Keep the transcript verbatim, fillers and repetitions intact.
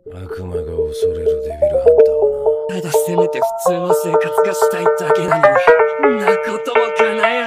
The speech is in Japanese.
悪魔が恐れるデビルハンターはな。 ただせめて普通の生活がしたいだけなのに、んなことも叶えや